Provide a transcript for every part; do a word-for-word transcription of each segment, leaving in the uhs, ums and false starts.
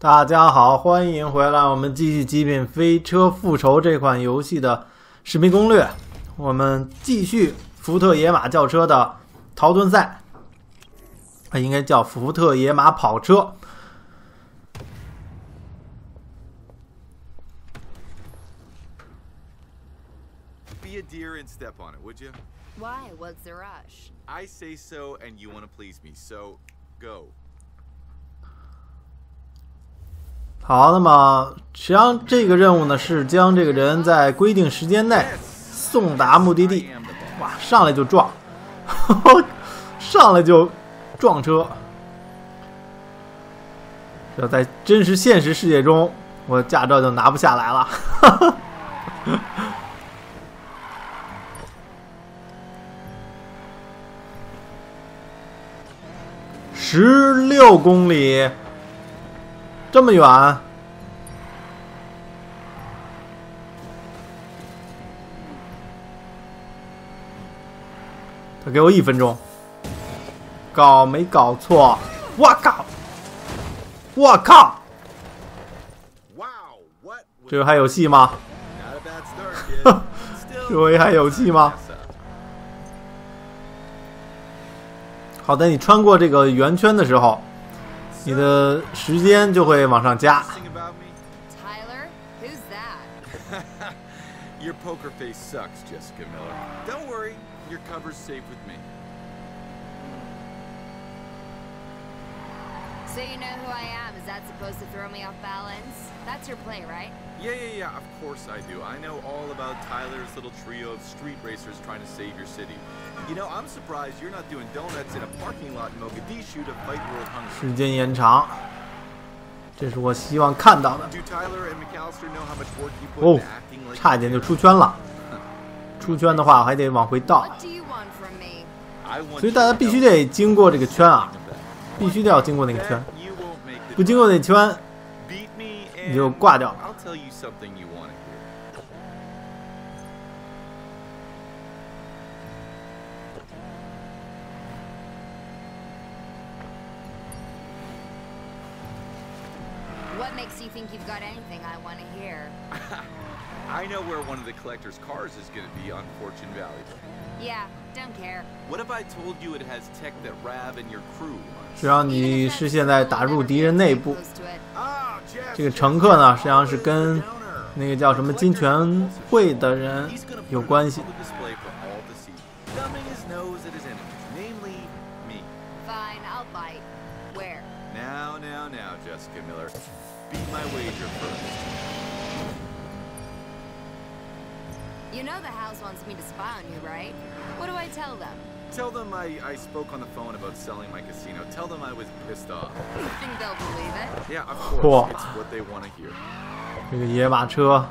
大家好，欢迎回来，我们继续《极品飞车复仇》这款游戏的视频攻略。我们继续福特野马轿车的陶顿赛，它应该叫福特野马跑车。 Be a dear and step on it, would you? Why? What's the rush? I say so, and you want to please me, so go. 好，那么实际上这个任务呢是将这个人在规定时间内送达目的地。哇，上来就撞，上来就撞车。这在真实现实世界中，我驾照就拿不下来了。十六公里。这么远，他给我一分钟，搞没搞错？我靠！我靠！这回还有戏吗？这回还有戏吗？好的，你穿过这个圆圈的时候，你的时间就会往上加。 Tyler, who's that? Your poker face sucks, Jessica Miller. Don't worry, your cover's safe with me. So you know who I am? Is that supposed to throw me off balance? That's your play, right? Yeah, yeah, yeah, of course I do. I know all about Tyler's little trio of street racers trying to save your city. You know, I'm surprised you're not doing donuts in a parking lot in Mogadishu to fight world hunger. 时间延长，这是我希望看到的。 Do Tyler and McAllister know how much work you put 哦 into acting like 差一点就出圈了。出圈的话还得往回倒， What do you want from me? I want 所以大家必须得经过这个圈啊，必须得要经过那个圈， you won't make the 不经过那圈 beat me 你就 and 挂掉了。 I'll tell you something you want to hear. What makes you think you've got anything I want to hear? I know where one of the collector's cars is going to be on Fortune Valley. Yeah, don't care. What if I told you it has tech that Rav and your crew 只要你是现在打入敌人内部， Ah, Jeff, 这个乘客呢，实际上是跟那个叫什么金权会的人 he's gonna 有 put 关系 on。the display for all to see, thumbing his nose at his enemies, namely me. Fine, I'll bite. Where? Now, now, now, Jessica Miller, beat my wager first. You know the house wants me to spy on you, right? What do I tell them? Tell them I, I spoke on the phone about selling my casino. Tell them I was pissed off. You think they'll believe it? Yeah, of Cool. course. It's what they want to hear. 这个野马车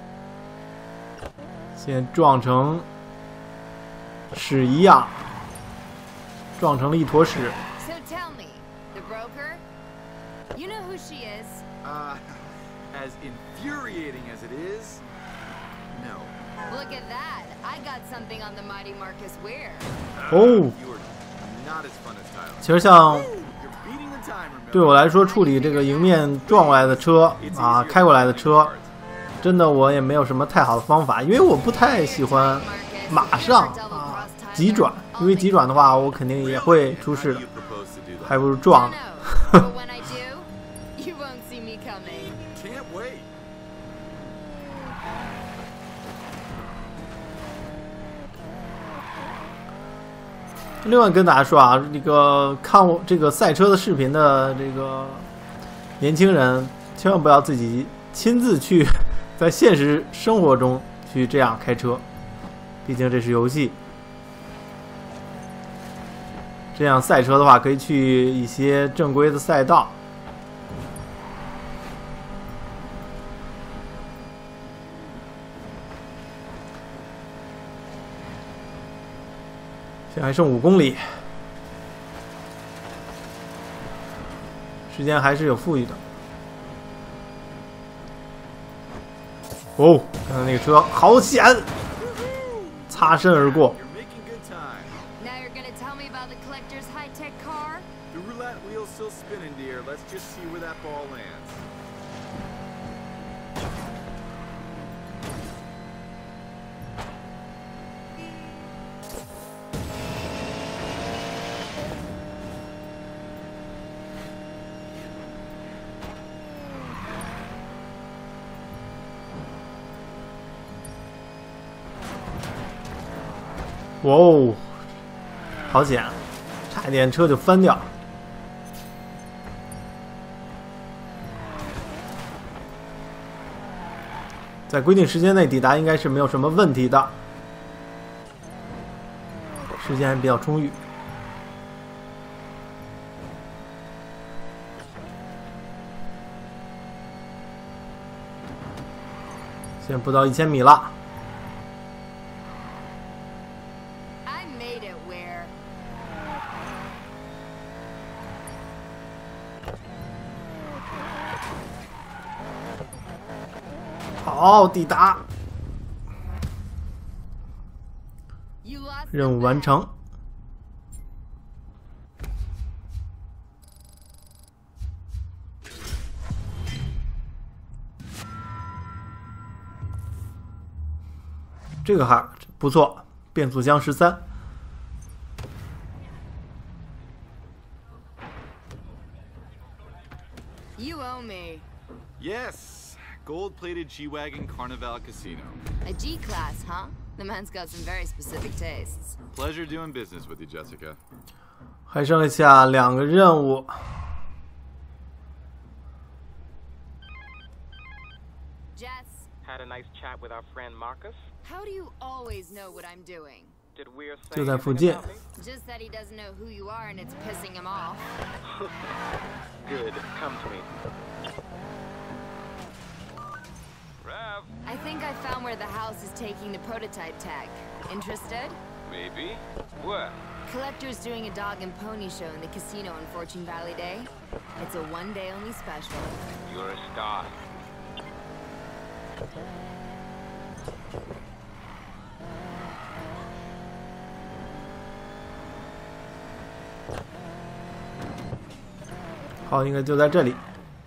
先撞成屎一样，撞成了一坨屎。 So tell me, the broker? You know who she is? Uh, as infuriating as it is, no. Look at that. I got something on the mighty Marcus Weir. 哦， You are not as fun as Tyler. 其实像 You're beating the timer, Miller. 对我来说，处理这个迎面撞过来的车啊，开过来的车，真的我也没有什么太好的方法，因为我不太喜欢马上啊急转，因为急转的话，我肯定也会出事的， You propose to do that. 还不如撞 No, 呢。 no. But when I do, you won't see me coming. Can't wait. 另外跟大家说啊，这个看我这个赛车的视频的这个年轻人，千万不要自己亲自去在现实生活中去这样开车，毕竟这是游戏。这样赛车的话，可以去一些正规的赛道。现在还剩五公里，时间还是有富裕的。哦，刚才那个车好险，擦身而过。 You're making good time. Now you're gonna tell me about the collector's high-tech car? The roulette wheel still spinning, dear. Let's just see where that ball lands. 哇哦，好险，差一点车就翻掉。在规定时间内抵达应该是没有什么问题的，时间还比较充裕。现在不到一千米了。好，抵达，任务完成。这个还不错，变速箱十三。 You owe me. Yes, gold-plated G-Wagon Carnival Casino. A G-Class, huh? The man's got some very specific tastes. Pleasure doing business with you, Jessica. 还剩下两个任务。 Jess. Had a nice chat with our friend Marcus. How do you always know what I'm doing? Did Weir say 就在附 anything 近。 about me? Just that he doesn't know who you are and it's pissing him off. Good. Come to me. Rev. I think I found where the house is taking the prototype tag. Interested? Maybe. What? Collector's doing a dog and pony show in the casino on Fortune Valley Day. It's a one-day-only special. You're a star. 好，应该就在这里。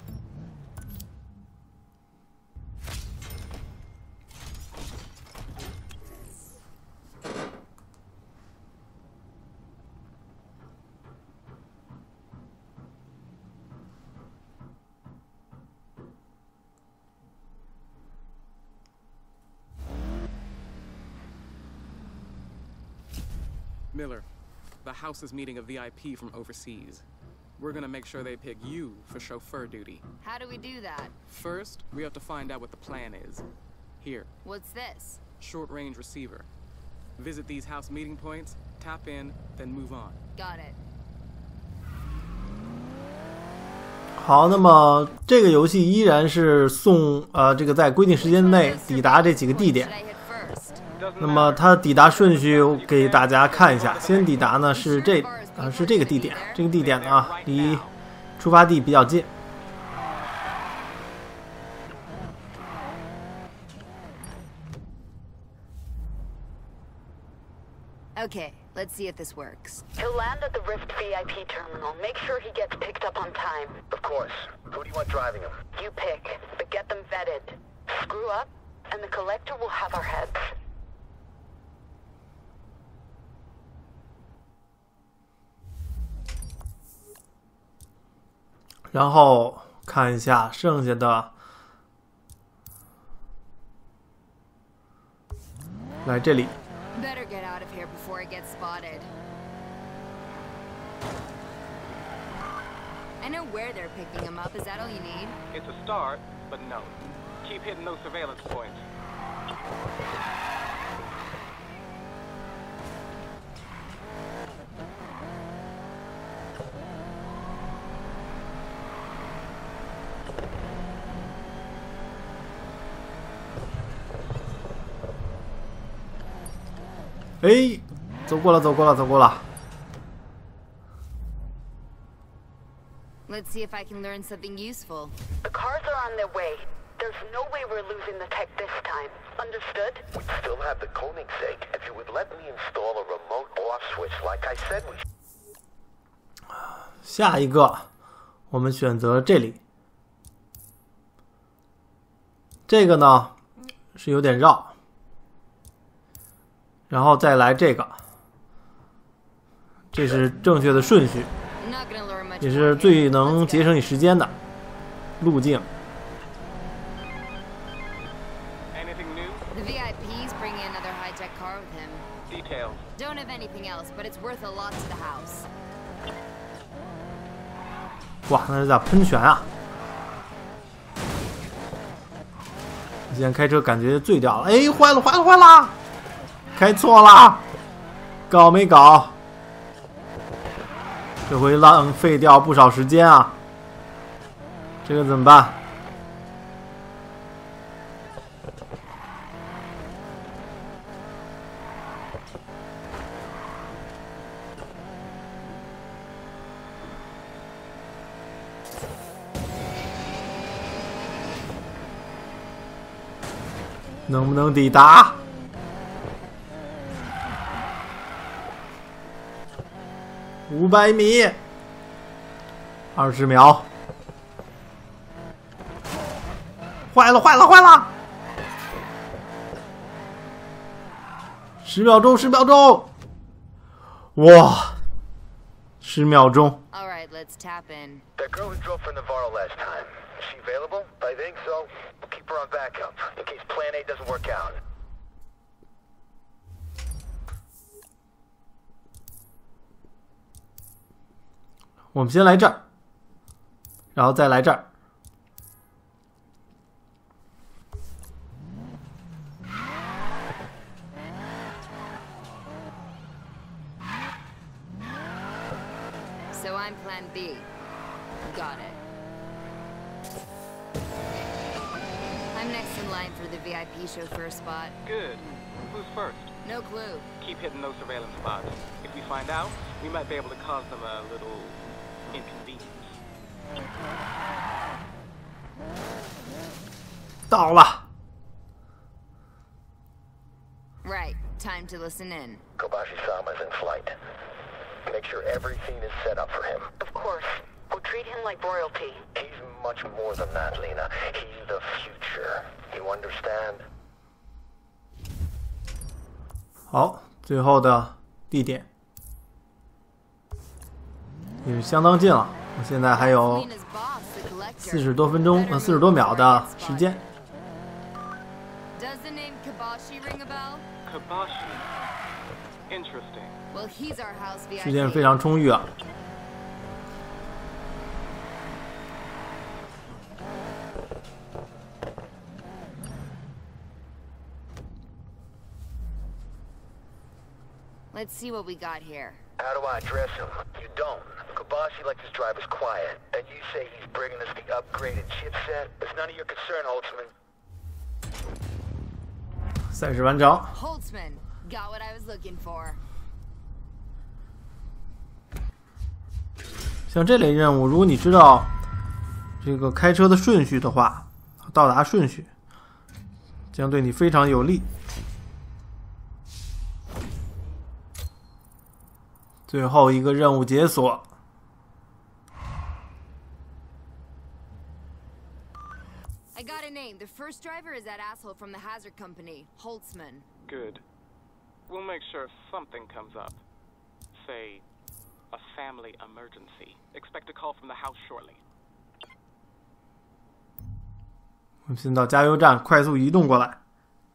Miller, the house is meeting a V I P from overseas. We're gonna make sure they pick you for chauffeur duty. How do we do that? First, we have to find out what the plan is. Here, What's this? short-range receiver. Visit these house meeting points, tap in, then move on. Got it. 好，那么这个游戏依然是送呃这个在规定时间内抵达这几个地点。 Should I hit first? Doesn't 那么 matter. 它的抵达顺序给大家看一下，先抵达呢是这啊是这个地点，这个地点呢离出发地比较近。 Okay, let's see if this works. He'll land at the Rift V I P terminal. Make sure he gets picked up on time. Of course. Who do you want driving him? You pick, but get them vetted. Screw up, and the collector will have our heads. 然后看一下剩下的，来这里。 Better get out of here before it gets spotted. I know where they're picking him up. Is that all you need? It's a start, but no. Keep hitting those surveillance points. "哎，走过了，走过了，走过了。 Let's see if I can learn something useful. The cars are on their way. There's no way we're losing the tech this time. Understood? We still have the Koenigsegg. If you would let me install a remote off switch like I said we should. 下一个我们选择这里。这个呢是有点绕，然后再来这个，这是正确的顺序，也是最能节省你时间的路径。 Anything new? The V I P's bringing another high-tech car with him. Details. Don't have anything else, but it's worth a lot to the house. 哇，那是咋喷泉啊！现在开车感觉醉掉了，哎，坏了坏了坏了，开错了，搞没搞？这回浪费掉不少时间啊，这个怎么办？能不能抵达？五百米，二十秒，坏了坏了坏了！十秒钟，十秒钟！哇，十秒钟！ All right, let's tap in. That girl who drove for Navarro last time, is she available? I think so. We'll keep her on backup, in case Plan A doesn't work out. 我们先来这儿，然后再来这儿。 So I'm Plan B. Got it. I'm next in line for the V I P chauffeur spot. Good. Who's first? No clue. Keep hitting those surveillance spots. If we find out, we might be able to cause them a little inconvenience. 到了。 Right. Time to listen in. Kobashi-sama's in flight. Make sure everything is set up for him. Of course. We'll treat him like royalty. He's much more than that, Lena. He's the future. You understand? 好，最后的地点也是相当近了。我现在还有 Lena's boss, the collector. 四十多分钟，呃，四十多秒的时间。 Does the name Kabashi ring a bell? Kabashi. Interesting. Well, he's our house V I P. 时间非常充裕啊。 Let's see what we got here. How do I address him? You don't. Kobashi likes his drivers quiet. And you say he's bringing us the upgraded chipset? It's none of your concern, Holtzman. 赛事完成。 Holtzman, got what I was looking for. 像这类任务，如果你知道这个开车的顺序的话，到达顺序将对你非常有利。最后一个任务解锁。 I got a name. The first driver is that asshole from the hazard company, Holtzman. Good. We'll make sure something comes up. Say, a family emergency. Expect a call from the house shortly. 我们先到加油站快速移动过来。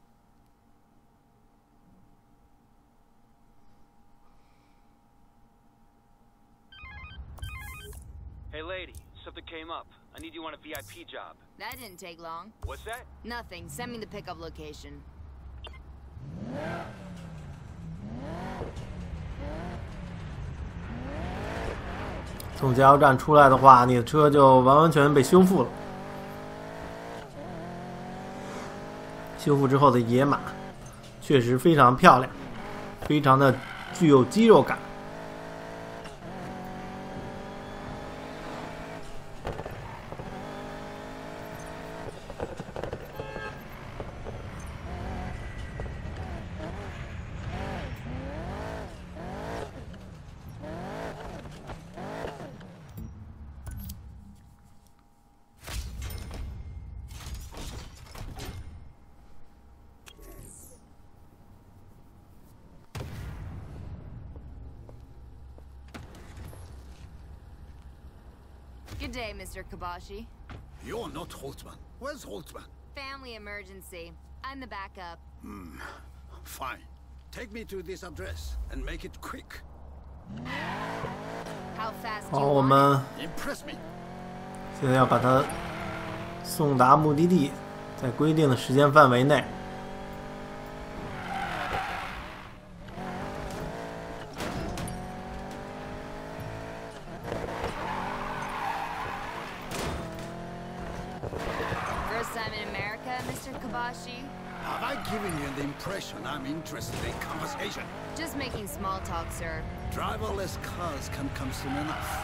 Hey lady, something came up. I need you on a V I P job. That didn't take long. What's that? Nothing. Send me the pickup location. 从加油站出来的话，你的车就完完全全被修复了。修复之后的野马，确实非常漂亮，非常的具有肌肉感。 Good day, Mister Kobashi. You're not Holtzman. Where's Holtzman? Family emergency. I'm the backup. Hmm. Fine. Take me to this address and make it quick. How fast do 好， you 我 want 们 Impress me. 现在要把它送达目的地，在规定的时间范围内。 First time in America, Mister Kobashi? Have I given you the impression I'm interested in conversation? Just making small talk, sir. Driverless cars can come soon enough.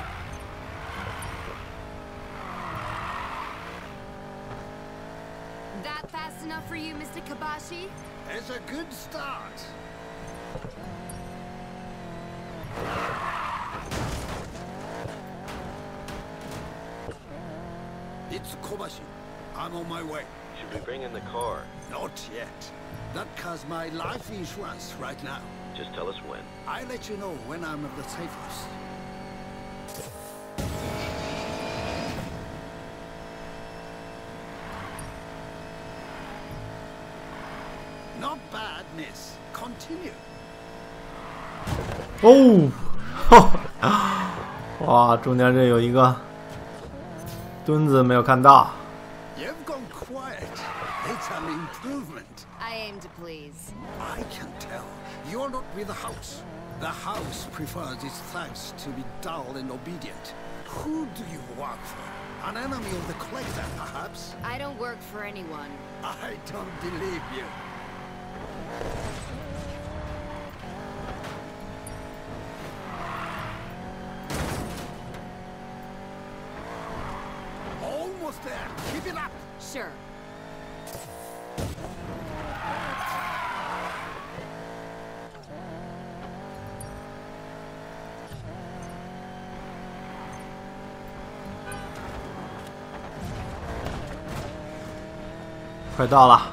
That fast enough for you, Mister Kobashi? It's a good start. It's Kobashi. I'm on my way. Should we bring in the car? Not yet. That car's my life insurance right now. Just tell us when. I'll let you know when I'm at the safe house. Not bad, miss. Continue. 哦，哇，中间这有一个墩子没有看到。 You've gone quiet. It's an improvement. I aim to please. I can tell. You're not with the house. The house prefers its thugs to be dull and obedient. Who do you work for? An enemy of the collector, perhaps? I don't work for anyone. I don't believe you. Almost there. Keep it up. Sure. 快到了，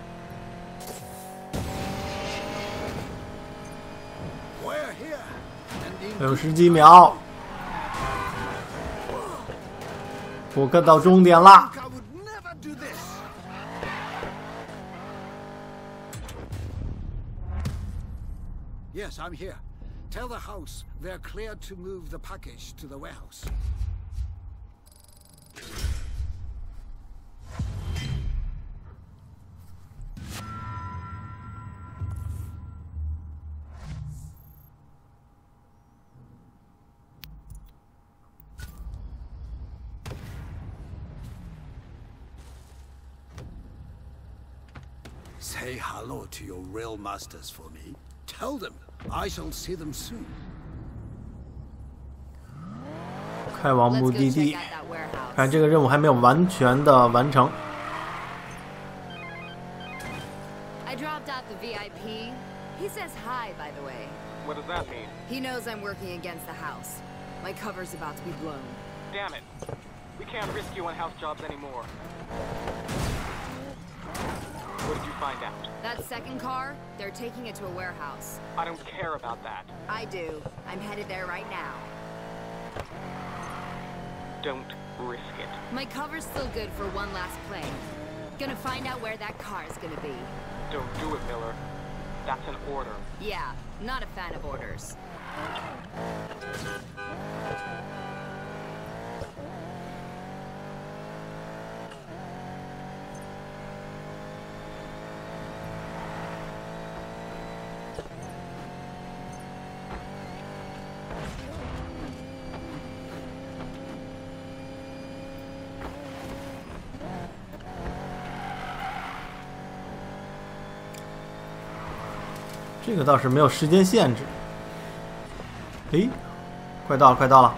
We're here. And in 还有十几秒，我快到终点啦！ I would never do this. Yes, I'm here. Tell the house they're cleared to move the package to the warehouse. Say hello to your real masters for me. Tell them I shall see them soon. 开往 Let's 目 go 的 check 地 out。that warehouse. 看这个任务还没有完全的完成。 I dropped out the V I P. He says hi, by the way. What does that mean? He knows I'm working against the house. My cover's about to be blown. Damn it. We can't risk you on house jobs anymore. What did you find out? That second car, they're taking it to a warehouse. I don't care about that. I do. I'm headed there right now. Don't risk it. My cover's still good for one last play. Gonna find out where that car's gonna be. Don't do it, Miller. That's an order. Yeah, not a fan of orders. .这个倒是没有时间限制。诶，快到了，快到了！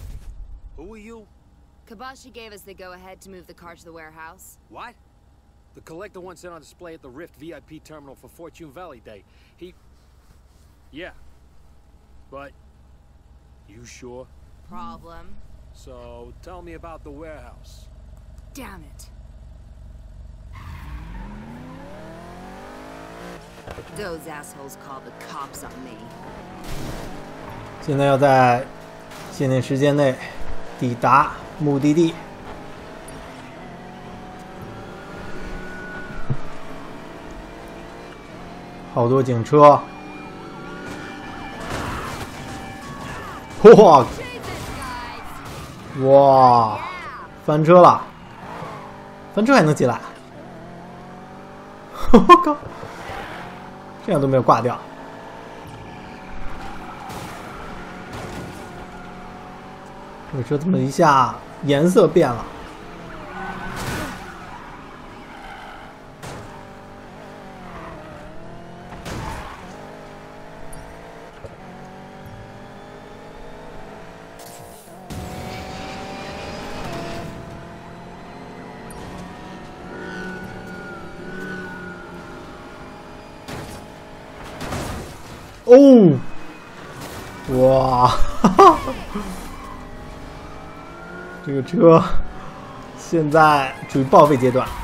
Who are you? Kobashi gave us the go-ahead to move the car to the warehouse. What? The collector wants it on display at the Rift V I P terminal for Fortune Valley Day. He... Yeah. But... You sure? Problem. So, tell me about the warehouse. Damn it. Those assholes called the cops on me. 现在要在限定时间内抵达目的地。好多警车！哇！哇！翻车了！翻车还能进来？我靠！这样都没有挂掉。这个车怎么一下颜色变了？哦，哇，哈哈，这个车现在处于报废阶段。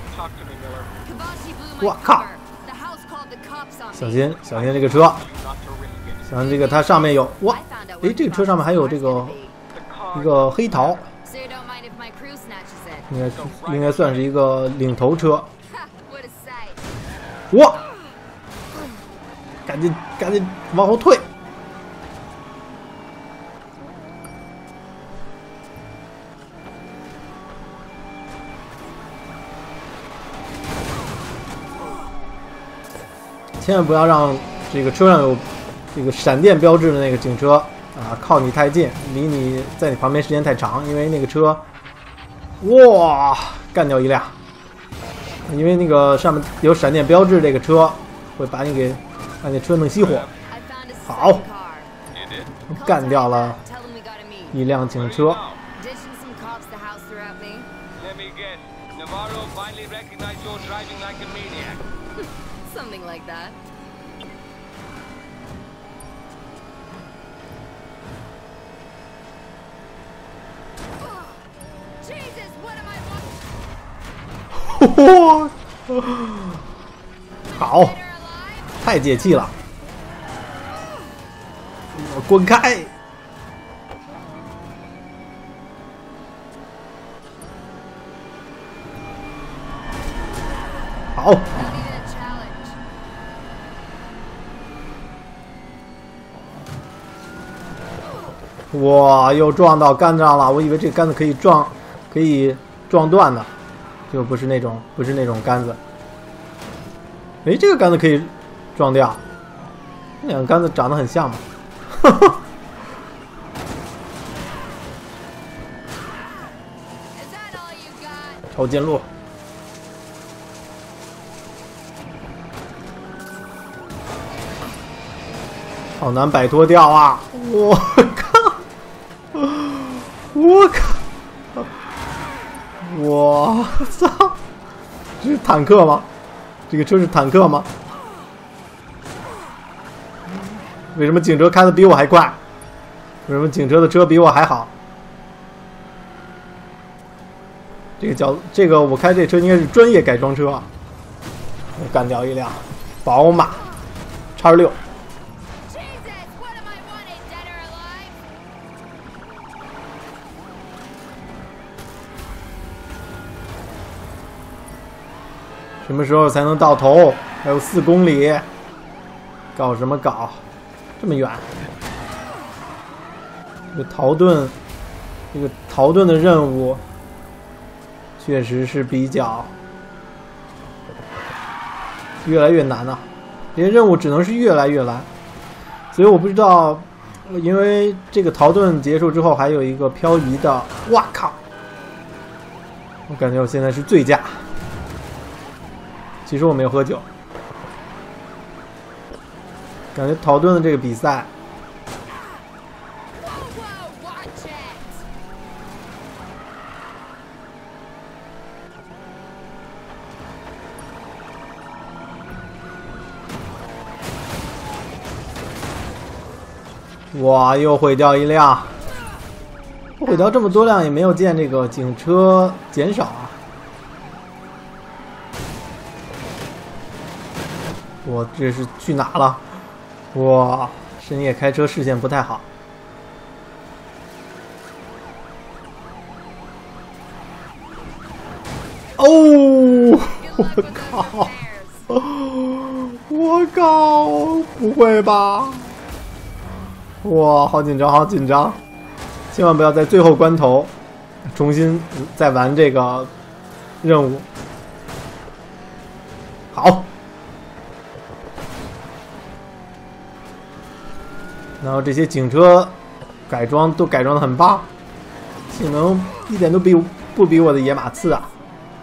哇靠！小心小心这个车，小心这个它上面有哇，诶，这个车上面还有这个一个黑桃，应该是应该算是一个领头车。哇！赶紧赶紧往后退！千万不要让这个车上有这个闪电标志的那个警车啊靠你太近，离你在你旁边时间太长，因为那个车，哇，干掉一辆，因为那个上面有闪电标志，这个车会把你给。把那车弄熄火，好，干掉了一辆警车。哇，好。太解气了！滚开！好，哇，又撞到杆子上了！我以为这个杆子可以撞，可以撞断的，就不是那种，不是那种杆子。哎，这个杆子可以。撞掉，这两个杆子长得很像嘛，哈哈。超近路，好难摆脱掉啊！我靠！我靠！我操！这是坦克吗？这个车是坦克吗？为什么警车开的比我还快？为什么警车的车比我还好？这个叫这个我开这车应该是专业改装车。我干掉一辆宝马叉六。什么时候才能到头？还有四公里，搞什么搞？这么远，这个逃遁，这个逃遁的任务确实是比较越来越难了、啊。这些任务只能是越来越难，所以我不知道，因为这个逃遁结束之后还有一个漂移的，哇靠！我感觉我现在是醉驾。其实我没有喝酒。感觉逃遁的这个比赛， 哇，又毁掉一辆。毁掉这么多辆也没有见这个警车减少啊。我这是去哪了？哇，深夜开车视线不太好。哦，我靠！我靠！不会吧？哇，好紧张，好紧张！千万不要在最后关头重新再玩这个任务。好。然后这些警车改装都改装的很棒，性能一点都比不比我的野马次啊！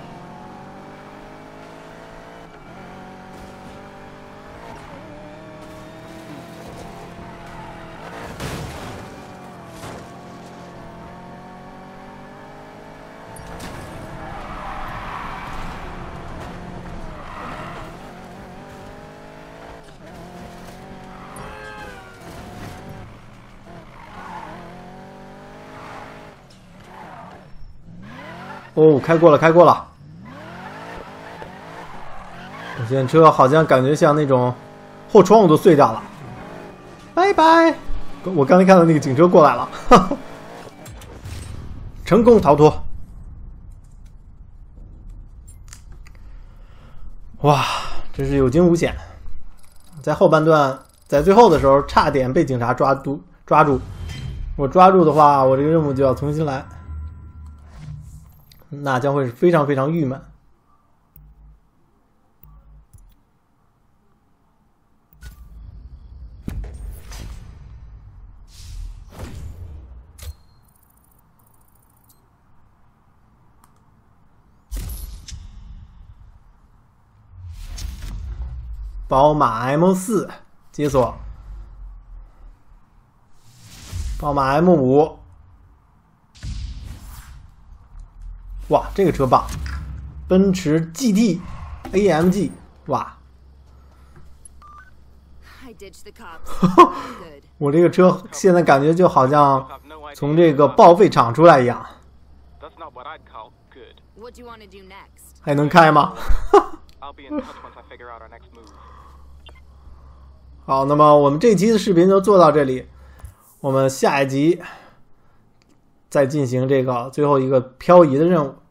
哦，开过了，开过了。我现在车好像感觉像那种后窗户都碎掉了。拜拜！我刚才看到那个警车过来了，哈哈，成功逃脱。哇，真是有惊无险。在后半段，在最后的时候，差点被警察抓住。抓住，我抓住的话，我这个任务就要重新来。那将会是非常非常郁闷。宝马 M 四 解锁，宝马 M 五。哇，这个车棒，奔驰 G T A M G， 哇！我这个车现在感觉就好像从这个报废厂出来一样。还能开吗？好，那么我们这期的视频就做到这里，我们下一集再进行这个最后一个漂移的任务。